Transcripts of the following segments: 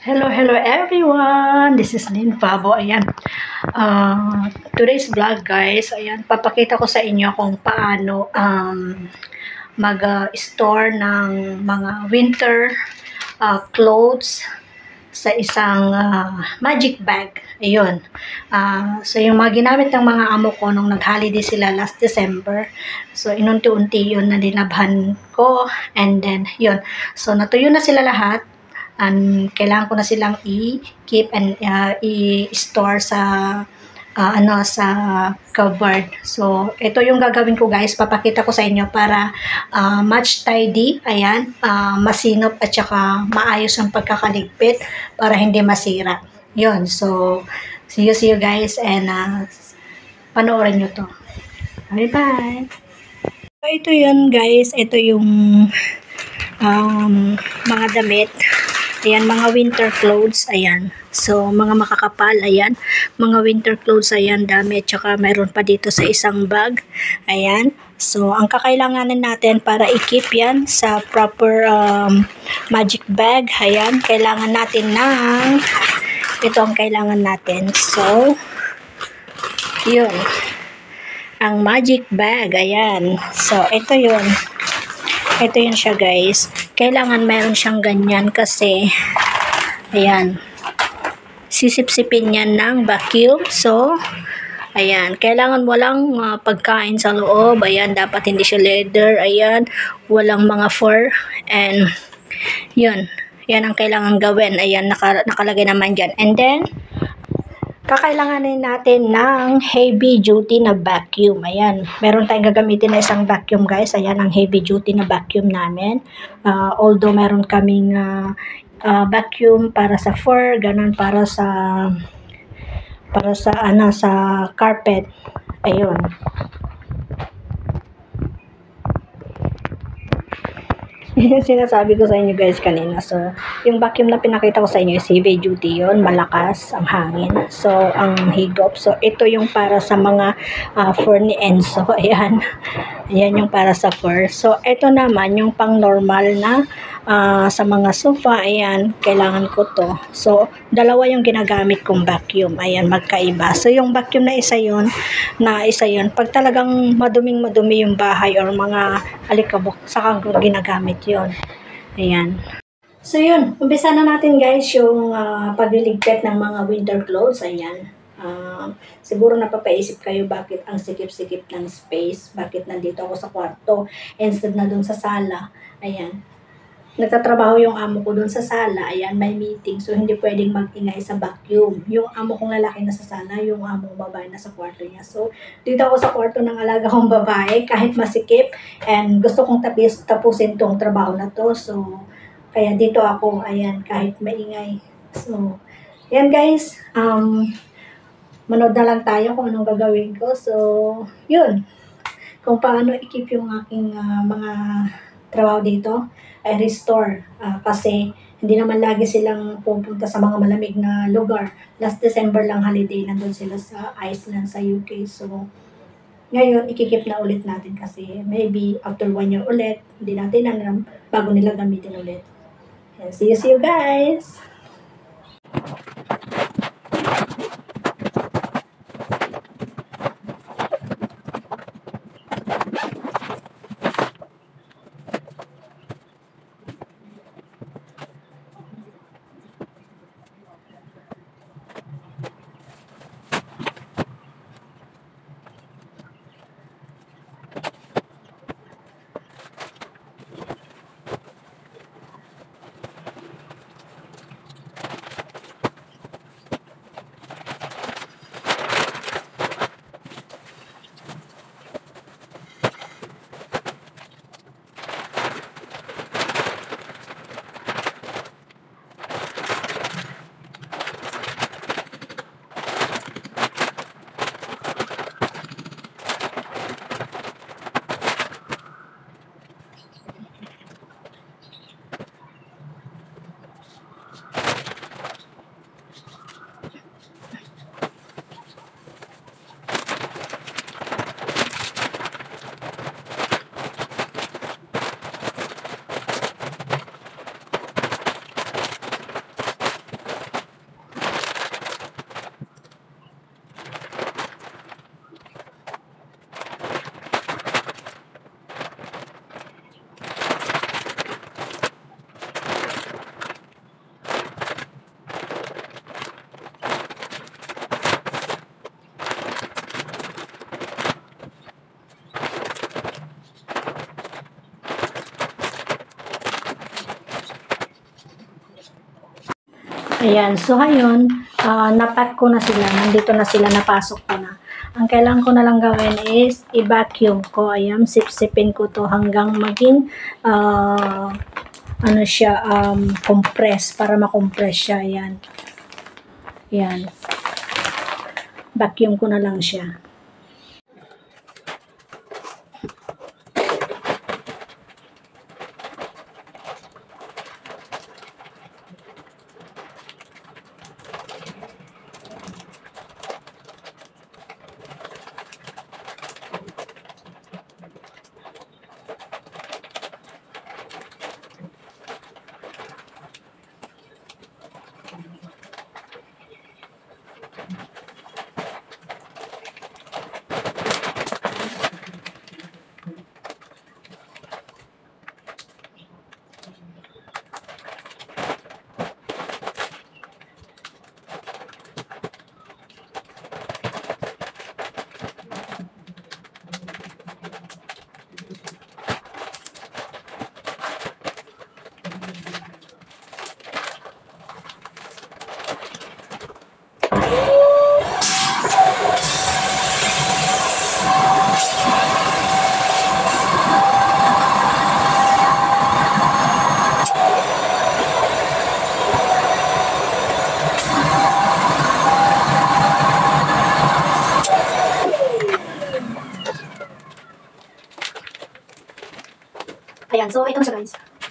Hello everyone! This is Lynn Pabo. Ayan. Today's vlog guys, ayan, papakita ko sa inyo kung paano mag-store ng mga winter clothes sa isang magic bag. Ayun. So yung mga ginamit ng mga amo ko nung nag-holiday sila last December. So inunti-unti yun na dinabhan ko. And then yun. So natuyo na sila lahat. And kailangan ko na silang i-keep and i-store sa sa cupboard. So ito yung gagawin ko guys, papakita ko sa inyo para much tidy, ayan, masinop at saka maayos ang pagkakaligpit para hindi masira. Yun, so see you guys and panoorin nyo to. Bye bye! So ito yun guys, ito yung mga damit. Ayan, mga winter clothes, ayan. So, mga makakapal, ayan. Mga winter clothes, ayan, dami. Tsaka, mayroon pa dito sa isang bag. Ayan. So, ang kakailanganin natin para i-keep yan sa proper magic bag, ayan. Kailangan natin ng, ito ang kailangan natin. So, yun. Ang magic bag, ayan. So, ito yun. Ito yun siya guys. Kailangan meron siyang ganyan kasi ayan. Sisip-sipin yan ng vacuum. So, ayan. Kailangan walang pagkain sa loob. Ayan. Dapat hindi siya leather. Ayan. Walang mga fur. And yun. Yan ang kailangan gawin. Ayan. Nakalagay naman dyan. And then, kakailanganin natin ng heavy duty na vacuum. Ayan, meron tayong gagamitin na isang vacuum guys. Ayan ang heavy duty na vacuum namin. Although meron kaming vacuum para sa fur, ganun para sa sa carpet. Ayun. Yung sinasabi ko sa inyo guys kanina. So, yung vacuum na pinakita ko sa inyo is heavy duty yun. Malakas ang hangin. So, ang higop. So, ito yung para sa mga fur ni Enzo. Ayan. Ayan yung para sa fur. So, ito naman yung pang normal na sa mga sofa. Ayan. Kailangan ko to. So, dalawa yung ginagamit kong vacuum. Ayan. Magkaiba. So, yung vacuum na isa yun. Pag talagang madumi yung bahay or mga alikabok, saka ginagamit yun. Ayan. So yun, umpisa na natin guys yung pagliligpit ng mga winter clothes. Ayan. Siguro napapaisip kayo bakit ang sikip-sikip ng space, bakit nandito ako sa kwarto instead na dun sa sala. Ayan. Nagtatrabaho yung amo ko dun sa sala. Ayan, may meeting. So, hindi pwedeng mag-ingay sa vacuum. Yung amo kong lalaki na sa sala, yung amo kong babae na sa kwarto niya. So, dito ako sa kwarto ng alaga kong babae, kahit masikip. And gusto kong tapusin tong trabaho na to. So, kaya dito ako, ayan, kahit maingay. So, ayan guys. Manood na lang tayo kung anong gagawin ko. So, yun. Kung paano i-keep yung aking mga trabaho dito ay restore kasi hindi naman lagi silang pupunta sa mga malamig na lugar. Last December lang holiday, nandun sila sa Iceland, sa UK. So, ngayon, ikikip na ulit natin kasi maybe after 1 year ulit, hindi natin alam, bago nila gamitin ulit. And see you guys! Ayan, so ngayon, napack ko na sila, nandito na sila, napasok ko na. Ang kailangan ko na lang gawin is i-vacuum ko. Ayan, sipsipin ko to hanggang maging ano siya, compress, para makompress siya. Ayan. Ayan. Vacuum ko na lang siya. Ayan, so ito na siya guys.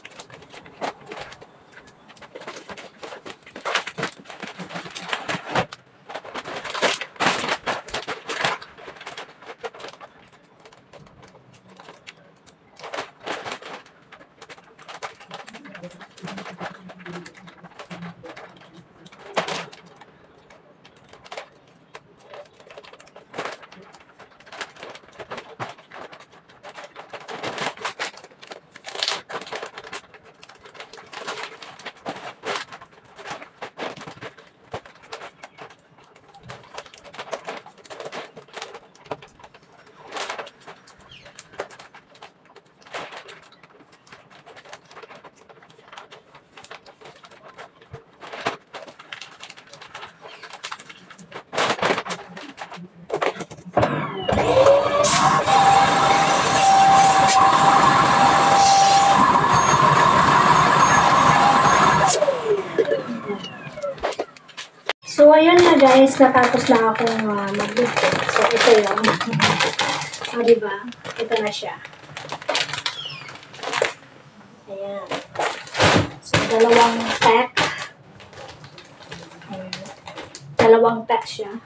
So, ayun na guys, natapos na akong mag-video. So, ito yun. Diba? Ito na siya. Ayan. So, dalawang pack. Ayan. Dalawang pack siya.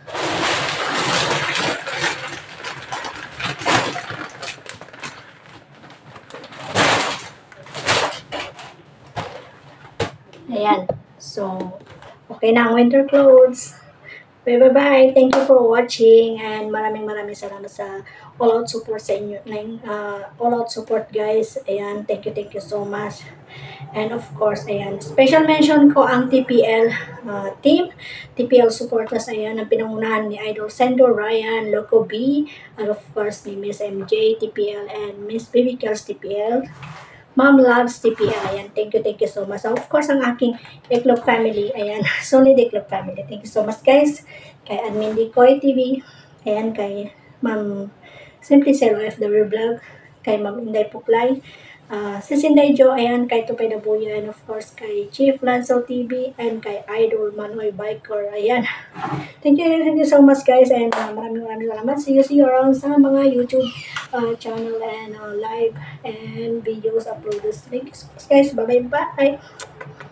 Ayan. So, okay na ang winter clothes. Bye-bye. Thank you for watching and maraming salamat sa all-out support sa inyo. All-out support guys. Ayan. Thank you so much. And of course, ayan. Special mention ko ang TPL team. TPL supporters. Ayan. Ang pinangunahan ni Idol Sendo, Ryan, Loco B. And of course, ni Miss MJ TPL and Miss Baby Girls TPL. Mom loves TPL. Ayan, thank you so much. Of course, ang aking Iklog family. Ayan, solid Iklog family. Thank you so much, guys. Kay Admin Dicoy TV. Ayan, kay Ma'am Simply Zero FW Vlog. Kay Ma'am Inday Puklay. Si Sinday Jo, ayan, kay Tupay Dabuyo, and of course, kay Chief Lanzo TV, and kay Idol Manoy Biker. Ayan. Thank you so much, guys, and maraming salamat. See you around sa mga YouTube channel and live and videos uploaded. Thank you so much, guys. Bye-bye.